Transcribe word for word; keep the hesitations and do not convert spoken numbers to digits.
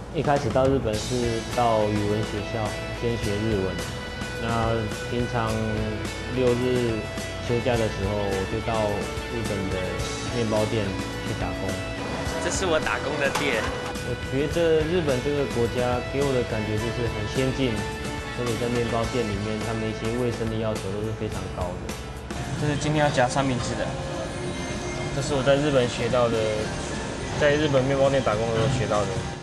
一开始到日本是到语文学校先学日文，那平常六日休假的时候，我就到日本的面包店去打工。 这是我打工的店。 我觉得日本这个国家给我的感觉就是很先进，而且在面包店里面，他们一些卫生的要求都是非常高的。这是今天要夹三明治的，这是我在日本学到的，在日本面包店打工的时候学到的。